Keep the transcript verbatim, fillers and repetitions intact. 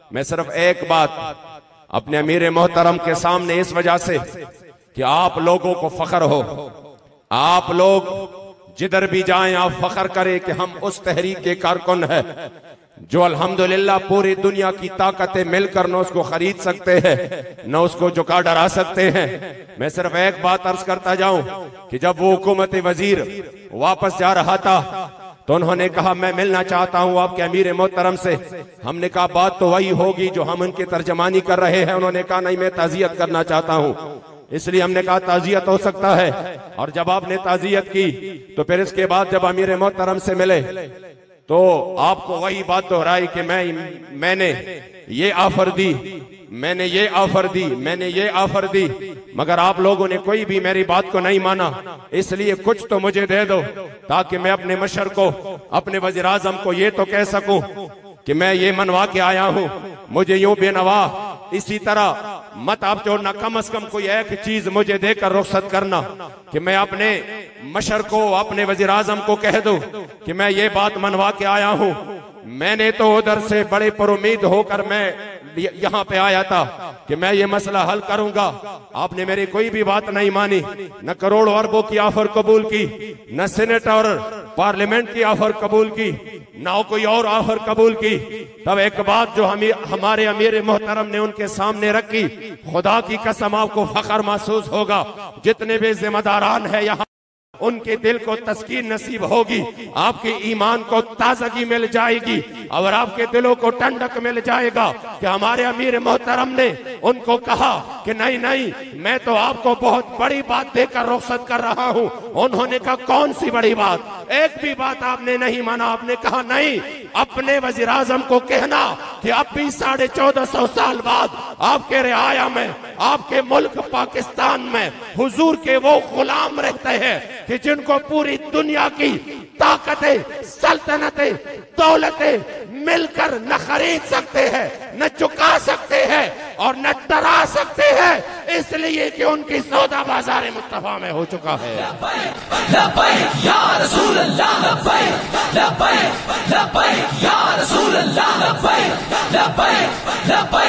میں صرف ایک بات اپنے امیر محترم کے سامنے اس وجہ سے کہ آپ لوگوں کو فخر ہو، آپ لوگ جدھر بھی جائیں آپ فخر کریں کہ ہم اس تحریک کے کارکن ہیں جو الحمدللہ پوری دنیا کی طاقتیں مل کر نہ اس کو خرید سکتے ہیں نہ اس کو جھکا ڈرا سکتے ہیں۔ میں صرف ایک بات عرض کرتا جاؤں کہ جب وہ حکومت وزیر واپس جا رہا تھا تو انہوں نے کہا میں ملنا چاہتا ہوں آپ کے امیر محترم سے۔ ہم نے کہا بات تو وہی ہوگی جو ہم ان کی ترجمانی کر رہے ہیں۔ انہوں نے کہا نہیں میں تعزیت کرنا چاہتا ہوں۔ اس لیے ہم نے کہا تعزیت ہو سکتا ہے، اور جب آپ نے تعزیت کی تو پھر اس کے بعد جب امیر محترم سے ملے تو آپ کو وہی بات دہرائی کہ میں میں نے یہ آفر دی میں نے یہ آفر دی میں نے یہ آفر دی مگر آپ لوگوں نے کوئی بھی میری بات کو نہیں مانا، اس لیے کچھ تو مجھے دے دو تاکہ میں اپنے مشر کو، اپنے وزیر اعظم کو یہ تو کہہ سکوں کہ میں یہ منوا کے آیا ہوں، مجھے یوں بے نوا اسی طرح مت آپ چھوڑنا، کم از کم کوئی ایک چیز مجھے دے کر رخصت کرنا کہ میں اپنے مشر کو، اپنے وزیر اعظم کو کہہ دوں کہ میں یہ بات منوا کے آیا ہوں۔ میں نے تو ادھر سے بڑے پر امید ہو کر میں یہاں پہ آیا تھا کہ میں یہ مسئلہ حل کروں گا، آپ نے میری کوئی بھی بات نہیں مانی، نہ کروڑوں اربوں کی آفر قبول کی، نہ سینٹ اور پارلیمنٹ کی آفر قبول کی، نہ کوئی اور آفر قبول کی۔ تب ایک بات جو ہمارے امیر محترم نے ان کے سامنے رکھی، خدا کی قسم آپ کو فخر محسوس ہوگا، جتنے بھی ذمہ داران ہیں یہاں ان کے دل کو تسکین نصیب ہوگی، آپ کے ایمان کو تازگی مل جائے گی، اور آپ کے دلوں کو ٹھنڈک مل جائے گا کہ ہمارے امیر محترم نے ان کو کہا کہ نہیں نہیں میں تو آپ کو بہت بڑی بات دے کر رخصت کر رہا ہوں۔ انہوں نے کہا کون سی بڑی بات؟ ایک بھی بات آپ نے نہیں مانا، آپ نے کہا نہیں، اپنے وزیر اعظم کو کہنا کہ اب بھی ساڑھے چودہ سو سال بعد آپ کے رعایا میں، آپ کے ملک پاکستان میں حضور کے وہ غلام رہتے ہیں کہ جن کو پوری دنیا کی طاقتیں، سلطنتیں، دولتیں مل کر نہ خرید سکتے ہیں، نہ چکا سکتے ہیں اور نہ ڈرا سکتے ہیں، اس لیے کہ ان کی سودا بازار مصطفیٰ میں ہو چکا ہے۔ لبیک لبیک یا رسول اللہ، لبیک لبیک لبیک یا رسول اللہ، لبیک لبیک لبیک